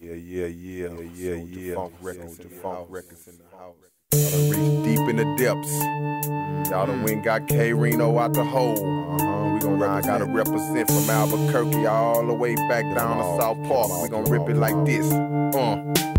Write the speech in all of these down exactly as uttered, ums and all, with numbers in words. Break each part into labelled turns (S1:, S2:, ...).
S1: Yeah, yeah, yeah, yeah, yeah, yeah. Funk records, the funk records in the house. Y'all done reached deep in the depths. Y'all done went got K-Rino out the hole. Uh-huh. We gon' I gotta represent from Albuquerque all the way back down to South Park. We gon' rip it like this. Uh.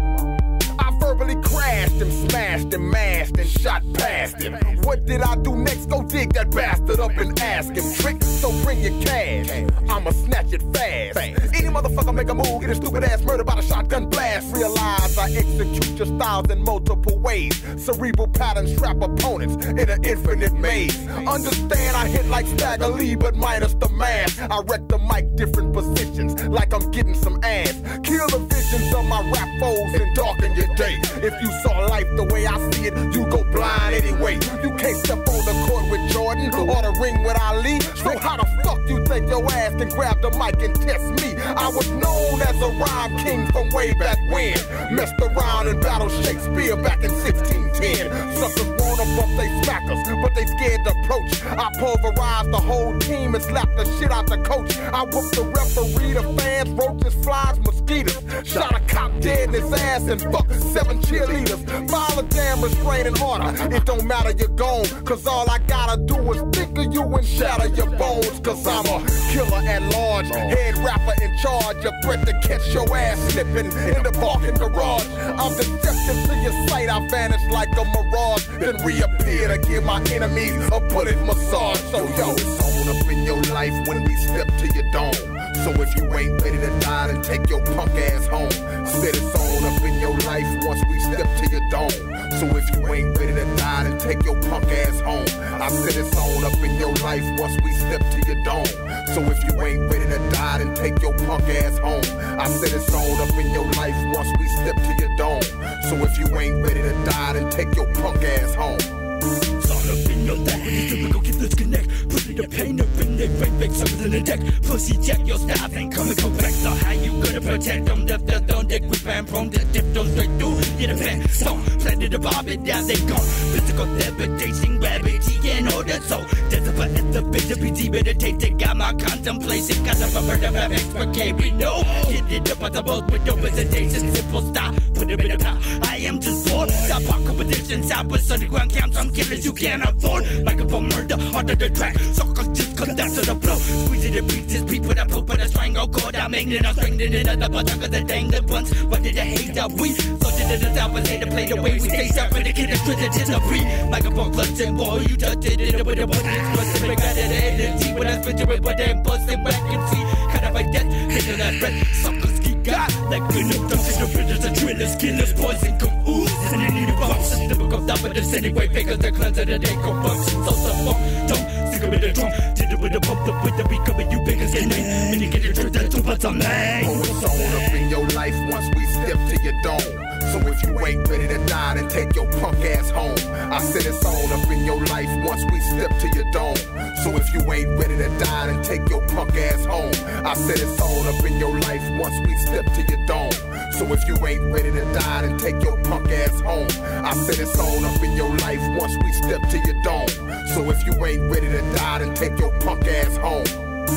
S1: Verbally crashed him, smashed him, mashed and shot past him. What did I do next? Go dig that bastard up and ask him. Trick, so bring your cash. I'ma snatch it fast. Any motherfucker make a move, get a stupid ass murdered by the shotgun blast. Realize I execute your styles in multiple ways. Cerebral patterns trap opponents in an infinite maze. Understand I hit like Stagger Lee, but minus the math. I wreck the mic different positions, like I'm getting some ass. Kill the visions of my rap foes and darken your day. If you saw life the way I see it, you go blind anyway. You can't step on the court with Jordan or the ring with Ali. So how the fuck you think your ass can grab the mic and test me? I was known as a rhyme king from way back when. Messed around and battled Shakespeare back in sixteen ten. Suckers wanna bump they smackers, but they scared to approach. I pulverized the whole team and slapped the shit out the coach. I whooped the referee, the fans, roaches, flies, mosquitoes. Shot a cop dead in his ass and fucked seven cheerleaders. File a damn restraining order. It don't matter, you're gone. Cause all I gotta do is think of you and shatter your bones. Cause I'm a killer at large, head rapper in charge. A threat to catch your ass slipping in the parking garage. I'm deceptive to your sight, I vanish like a mirage. Then reappear to give my enemies a bullet massage. So yo, it's on up in your life when we step to your dome. So if you ain't ready to die, then take your punk ass home. Said it's on up in your life once we step to your dome. So if you ain't ready to die, then take your punk ass home. I said it's on up in your life once we step to your dome. So if you ain't ready to die, then take your punk ass home. I said it's on up in your life once we step to your dome. So if you ain't ready to die, then take your punk ass home.
S2: It's all up in your life when you typical get this connect. Putting the pain up in their brain, big suckers in the deck. Pussy jack, your style ain't coming correct. So how you gonna protect them? Left the on deck with fan from the dip, don't straight through. Get a fan, so planted the bob it down, they gone. Physical levitation, gravity, and all that. So there's a at the bit of P T meditating. Got my contemplation, got the rubber to have expert K-Rino. Get it up on the boat with no hesitation. Simple stop, put it in the power. I am just bored. Stop our competitions out with underground camps. I'm killers you can't afford. Microphone murder, under the track. Suckers just come down to the flow. Squeezing the beats, people that poop in a strangle cord. I'm making it, I'm strangling it at the bottom of the dang the ones. What did I hate that we? So did it as I was later play the way we stay separate. The kid is twisted to the free. Microphone clutching, boy, you touched it with a one. It's busting, we got it energy. When I switch it with what they busting back and see. Kind of like that, hitting that breath. Suckers geek out like good enough. Don't see the bridges, the drillers, killers, poison, come ooze. And they need a box. Typical top of this anyway, because they're cleansing the day go bucks. So some funk, don't stick with the drum. Did it with the pump up with the beat coming, you big as your name. And you get it through that two butts on name.
S1: Oh, it's on up in your life once we step to your dome. So if you ain't ready to die, then take your punk ass home. I said it's on up in your life once we step to your dome. So if you ain't ready to die, then take your punk ass home. I said it's on up in your life once we step to your dome. So if you ain't ready to die, then take your punk ass home. I said it's on up in your life once we step to your dome. So if you ain't ready to die, then take your punk ass home.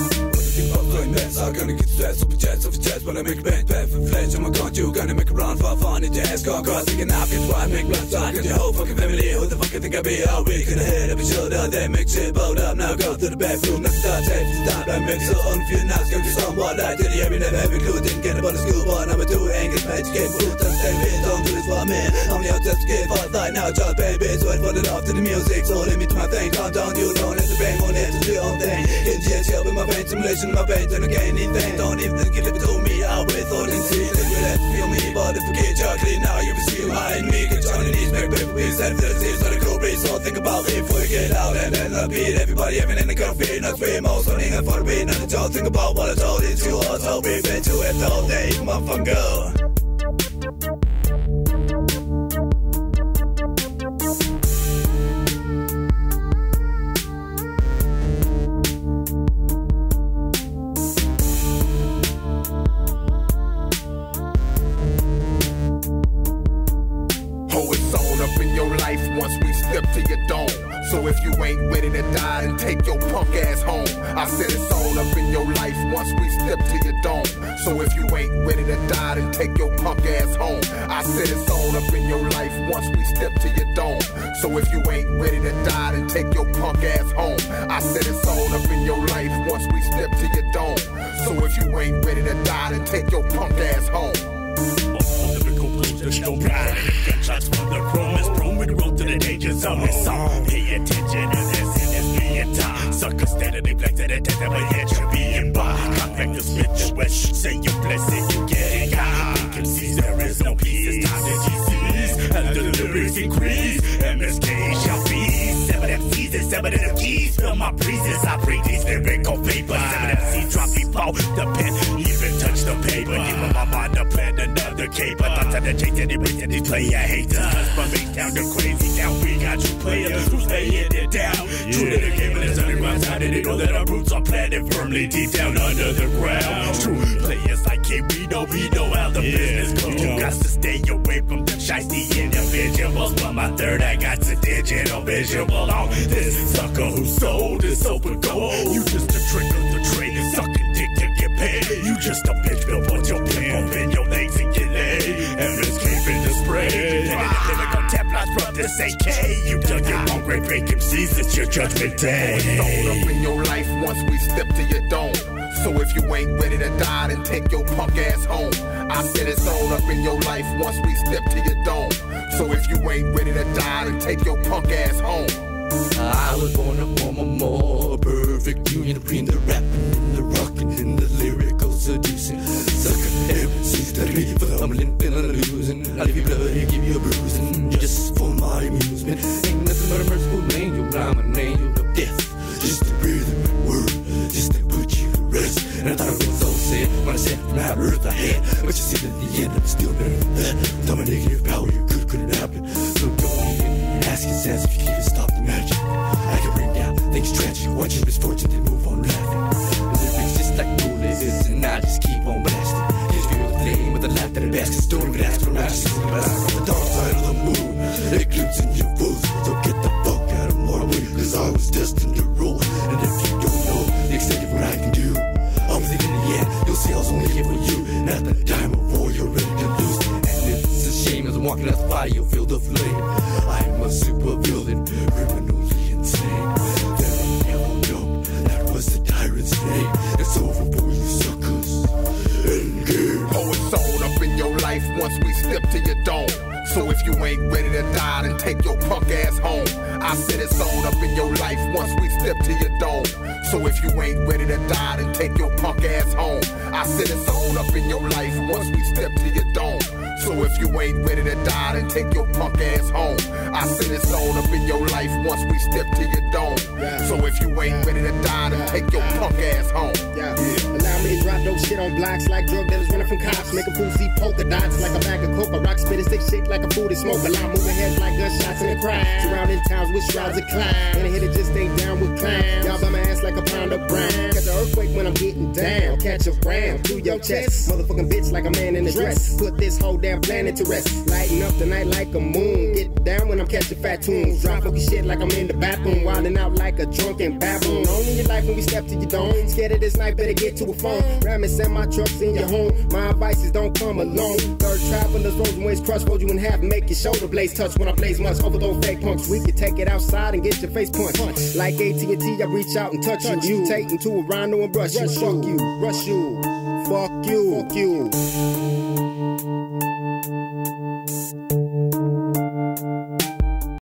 S3: I'm gonna get stressed off a chest, off a chest. When I make a band, bad for flesh, I'm gonna you gonna make a run for fun in your ass. Go across, taking out, get right, make blood start. Got your whole fucking family, who the fuck you think I be? All week in the head of your shoulder, they make shit bold up. Now go to the bathroom, never start, take the stop. I make so on few nights, go to somewhat like did you ever never have a clue? Didn't get about the school, but number two, ain't get magic game food. Don't stay with, don't do this for me. I'm the just get fast right now, just baby, so I put it off to the music. So let me do my thing, calm down, you don't have to bang on it to do your own thing. Get G S L with my vein, simulation, my vein, and again, anything. Don't even give it to me, I will thought and see. They will have to feel me, but if you get chocolate now, you will see behind me. Get on the knees, make paper piece, and feel the tears on the cool breeze. So think about me before you get out and then I'll beat everybody, having in the coffee, not three more, so hang for the beat. Not the joke, think about what I told you, too hard, so we've been to it all day, motherfucker.
S1: Once we step to your dome. So if if you ain't ready to die, then take your punk ass home. I said it's all up in your life once we step to your dome. So if you ain't ready to die, then take your punk ass home. I said it's all up in your life once we step to your dome. So if you ain't ready to die, then take your punk ass home. I said it's all up in your life once we step to your dome. So if you ain't ready to die, then take your punk ass home.
S2: There's no pride in the gunshots from the chrome is prone with the road to the danger zone. It's song. Pay attention to this and it's being time. Suckers steadily flex at a death of a head should be in by. Contact the spit the west. Say you bless it, you get it. God can see there is no peace. It's time to G Cs and the lyrics increase. M S K shall be seven M Cs and seven of them keys. Fill my breezes, I bring these lyrical papers. Seven M Cs drop before the pen even touch the paper. Give my mind to plan another caper. Thoughts of the chase and it brings these player haters. From big town to crazy town, we got you players who's laying it down. Yeah. True to the game and it's underground side, and they know that our roots are planted firmly deep down under the ground. True players like K-Rino, we know how the yeah. business goes. You got to stay away from the shiesty individuals. But my third, I got the digital visual on this sucker who sold his open gold. You just a trick of the trade, sucking dick to get paid. You just a bitch, billboard your plan, open your legs and get laid. M S K in the spray. You lyrical Templars from this A K. You dug your own grave, break M Cs, it's your judgment day.
S1: It's all up in your life once we step to your dome. So if you ain't ready to die, then take your punk ass home. I said it's all up in your life once we step to your dome. So if you ain't ready to die, then take your punk ass home.
S3: I was born to form a more perfect union between the rapping and the rocking and the lyrical seducing. Sucker M Cs that be for the humbling, feeling and losing. I'll leave you bloody, give you a bruising, just for my amusement. Ain't nothing but a merciful angel, I'm an angel of death. Just to breathe in my word, just to put you to rest. And I thought I was so sad when I said from how earth I had. But you see that in the end I'm still learning that without my negative power you could, couldn't happen. So don't even ask yourself if you can't stop the magic. I can bring down things tragic, watching misfortune and move on laughing. The lyrics just like bullets, and I just keep on blasting. Just feel the flame with the light that it basks. Don't even ask for magic. The dark side of the moon, eclipse in your fools. So get the fuck out of my way, cause I was destined to rule. And if you don't know the extent of what I can do, I'm with it in the end, you'll see I was only here for you. And at the time of war, you're ready to lose. And it's a shame as I'm walking out the fire, you'll feel the flame. I'm a super villain, criminally insane. Then I never know that was the tyrant's name. It's over for you suckers. Endgame.
S1: Oh, it's all up in your life once we step to your dome. So if you ain't ready to die, then take your punk ass home. I said it's all up in your life once we step to your dome. So if you ain't ready to die, then take your punk ass home. I said it's all up in your life once we step to your dome. So if you ain't ready to die, then take your punk ass home. I said it's all up in your life once we step to your dome. So if you ain't ready to die, then take your punk ass home.
S4: Yeah. Allow me to drop those shit on blocks like drug dealers running from cops. Make a fool see polka dots like a bag of coke. I rock spit and stick shit like a fool to smoke. Allow moving heads like gunshots in the crowd. Surrounding towns with shrouds of clown. And a hitter just ain't down with clowns. Y'all by my ass like a pound of brown. Catch an earthquake when I'm getting down. Catch a ram through your chest. Motherfucking bitch like a man in a dress. Put this whole damn planet to rest. Lighting up the night like a moon. Get down when I'm catching fat tunes. Drop funky shit like I'm in the bathroom. Wilding out like a drunken baboon. Only your life when we step to your dome. Scared of this night, better get to a phone. Ram and send my trucks in your home. My advice is don't come alone. Third travelers, roads and ways cross, fold you in half and make your shoulder blades touch. When I blaze much over those fake punks, we can take it outside and get your face punched. Like A T and T, I reach out and touch you. You take into a rhino and brush you. Fuck you, rush you. Fuck you, fuck you.